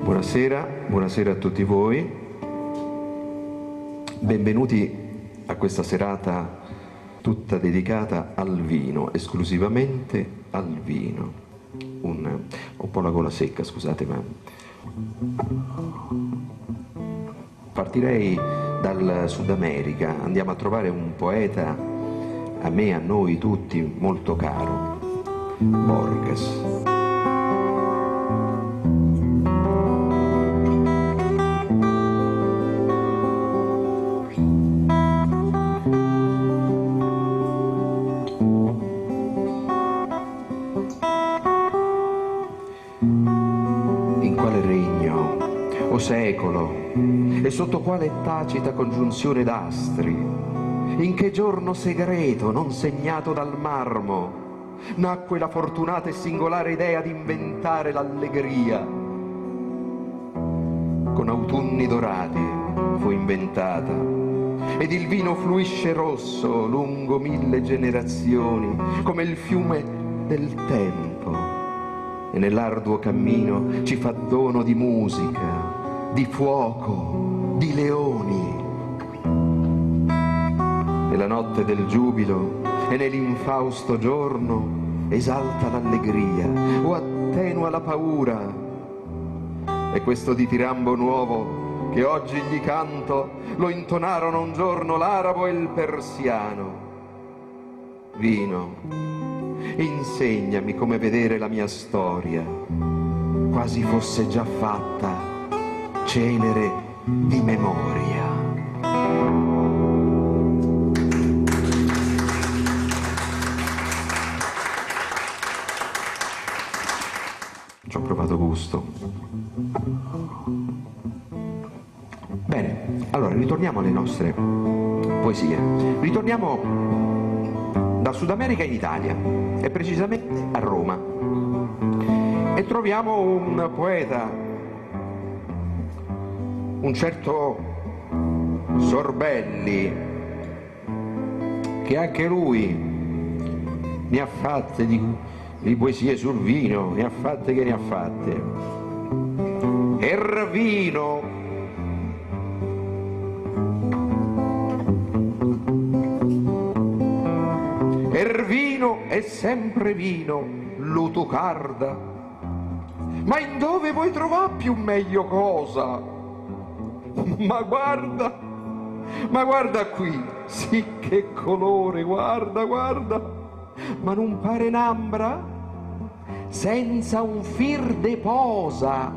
Buonasera, buonasera a tutti voi. Benvenuti a questa serata tutta dedicata al vino, esclusivamente al vino. Ho un po' la gola secca, scusate, ma partirei dal Sud America. Andiamo a trovare un poeta a me, a noi tutti, molto caro, Borges. Secolo, e sotto quale tacita congiunzione d'astri, in che giorno segreto non segnato dal marmo nacque la fortunata e singolare idea di inventare l'allegria. Con autunni dorati fu inventata, ed il vino fluisce rosso lungo 1000 generazioni come il fiume del tempo, e nell'arduo cammino ci fa dono di musica, di fuoco, di leoni. Nella notte del giubilo e nell'infausto giorno esalta l'allegria o attenua la paura. E questo ditirambo nuovo che oggi gli canto lo intonarono un giorno l'arabo e il persiano. Vino, insegnami come vedere la mia storia, quasi fosse già fatta, cenere di memoria. Ci ho provato gusto. Bene, allora ritorniamo alle nostre poesie. Ritorniamo dal Sud America in Italia, e precisamente a Roma. E troviamo un poeta, un certo Sorbelli, che anche lui ne ha fatte di poesie sul vino, ne ha fatte che ne ha fatte. Ervino, Ervino è sempre vino, Lutucarda, ma in dove vuoi trovare più meglio cosa? Ma guarda qui, sì che colore, guarda, ma non pare un'ambra senza un fir de posa.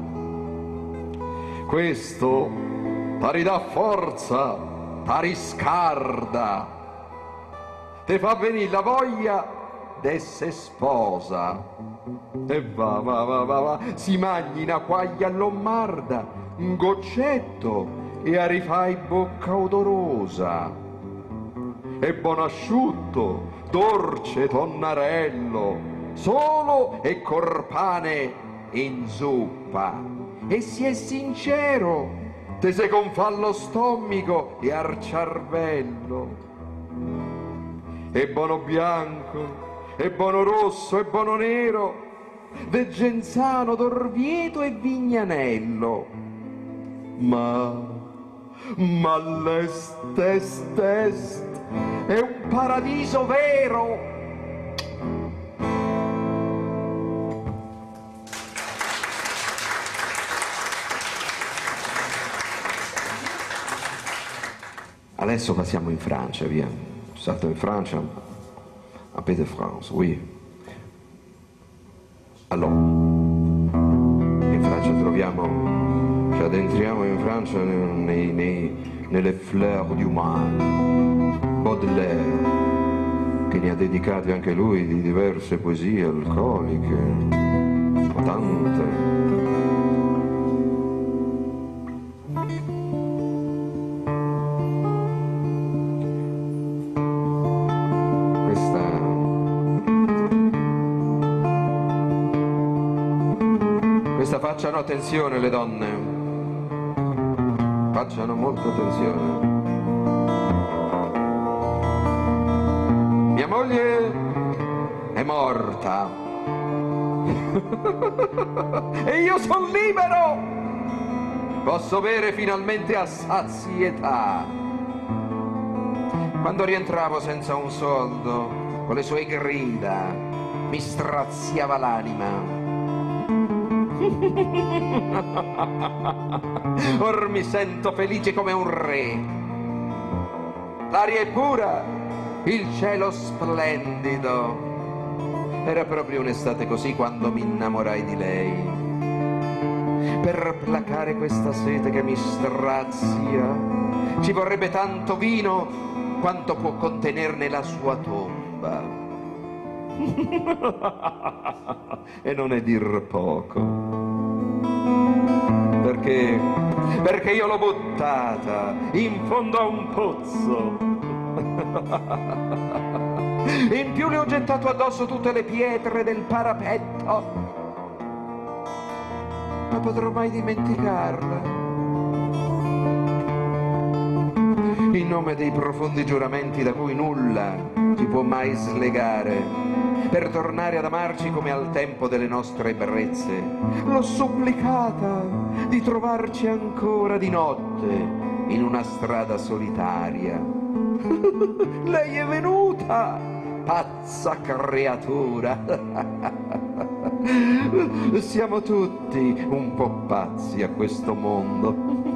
Questo ti dà forza, ti riscarda, te fa venire la voglia d'esse sposa. E va, si mangi una quaglia lombarda, un goccetto e rifai bocca odorosa. E buon asciutto, dolce tonnarello, solo e corpane in zuppa. E si è sincero, te se confà lo stomaco e al cervello. E buono bianco, e buono rosso, e buono nero, de Genzano, d'Orvieto e Vignanello. Ma l'est è un paradiso vero. Adesso passiamo in Francia, via. Stato in Francia, a Pays de France, oui. Allora, in Francia troviamo, ci addentriamo in Francia nelle fleurs du mal. Baudelaire, che ne ha dedicate anche lui di diverse poesie alcoliche, tante. Facciano attenzione le donne, facciano molta attenzione. Mia moglie è morta e io sono libero. posso bere finalmente a sazietà. Quando rientravo senza un soldo, con le sue grida, mi straziava l'anima. Or mi sento felice come un re. L'aria è pura, il cielo splendido. Era proprio un'estate così quando mi innamorai di lei. Per placare questa sete che mi strazia, ci vorrebbe tanto vino quanto può contenerne la sua tomba. E non è dir poco. Perché io l'ho buttata in fondo a un pozzo. In più le ho gettato addosso tutte le pietre del parapetto. Ma potrò mai dimenticarla? In nome dei profondi giuramenti da cui nulla ci può mai slegare, per tornare ad amarci come al tempo delle nostre ebbrezze, l'ho supplicata di trovarci ancora di notte in una strada solitaria. Lei è venuta, pazza creatura. Siamo tutti un po' pazzi a questo mondo.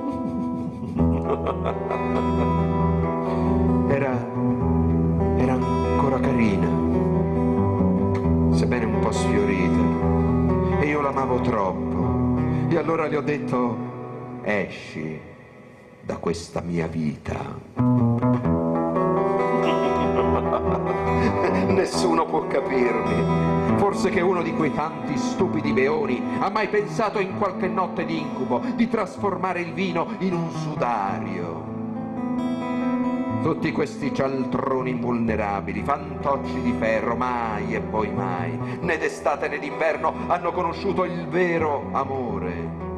Era ancora carina, sebbene un po' sfiorita, e io l'amavo troppo. E allora le ho detto: esci da questa mia vita. Nessuno può capirmi. Forse che uno di quei tanti stupidi beoni ha mai pensato in qualche notte d'incubo di trasformare il vino in un sudario. Tutti questi cialtroni invulnerabili, fantocci di ferro, mai e poi mai, né d'estate né d'inverno, hanno conosciuto il vero amore.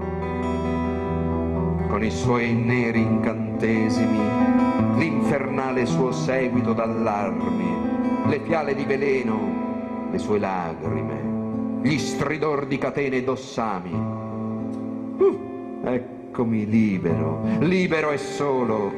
Con i suoi neri incantesimi, l'infernale suo seguito d'allarmi, le fiale di veleno, le sue lagrime, gli stridor di catene e d'ossami. Eccomi libero, libero e solo.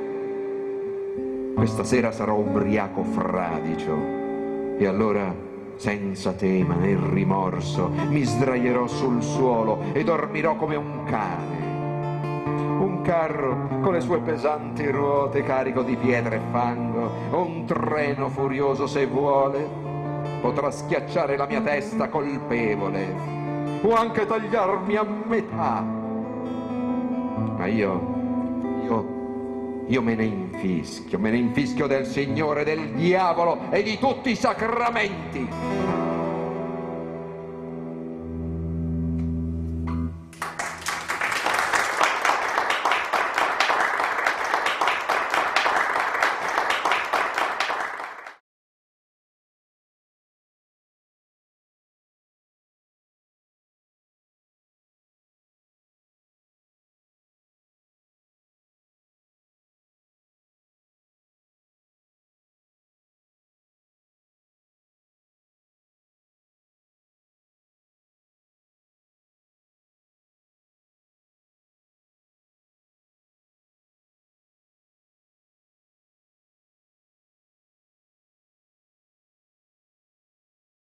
Questa sera sarò ubriaco fradicio e allora, senza tema né rimorso, mi sdraierò sul suolo e dormirò come un cane. Un carro con le sue pesanti ruote carico di pietre e fango, o un treno furioso, se vuole, potrà schiacciare la mia testa colpevole o anche tagliarmi a metà. Ma io me ne infischio del Signore, del diavolo e di tutti i sacramenti.